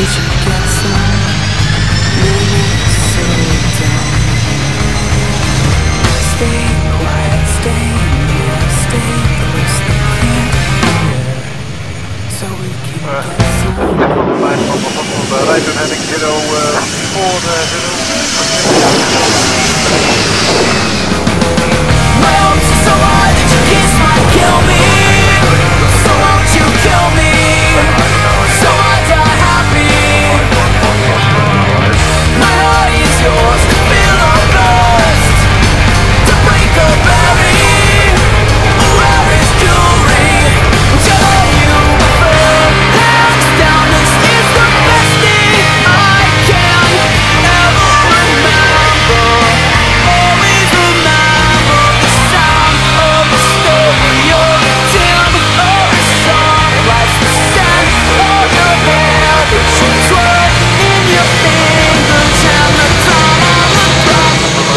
Did you get some Minnesota? Stay quiet, stay near, stay close, they can't hear. So we can get some. Right toen heb ik Zero voor My hopes are so high that your kiss might kill me. So won't you kill me? So I die happy. My heart is yours to feel or burst, to break or bury. Where is jewelry? Which I you prefer? Hands down, this is the best thing I can ever remember. Always remember the sound of the stereo, timbre of the song, like the scent of your hair that you twirl in your fingers, and the time on the clock.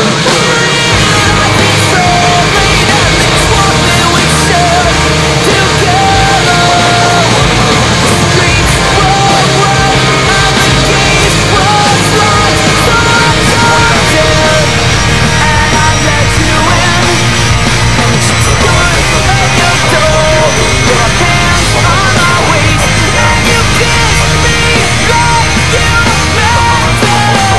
I think so late, and it's one that we share together. The streets were red, and the gates were locked, so I turned in, and I let you in. And she stood at your door, your hands on my waist, and you kissed me like you meant it.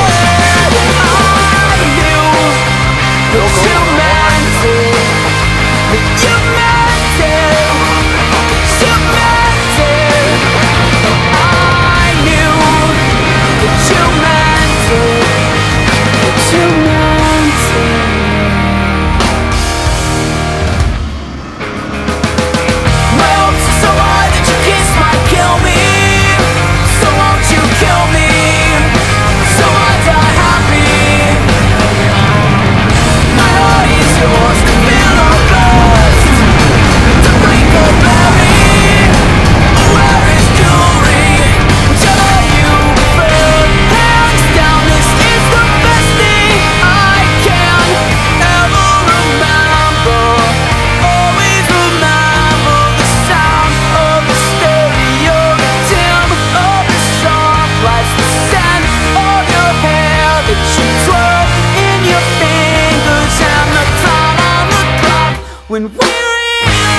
I knew that you meant it, that you meant it, you meant it. I knew that you meant it, that you meant it. My hopes are so high that your kiss might kill me. So won't you kill me? So I die happy. My heart is yours to feel or burst, to break or bury. Where is jewelry? Which I you prefer? Hands down, this is the best thing I can ever remember. Always remember the sound of the stereo, the timbre of the song, like the scent of your hair that you twirl in your fingers, and the time on the clock when we realize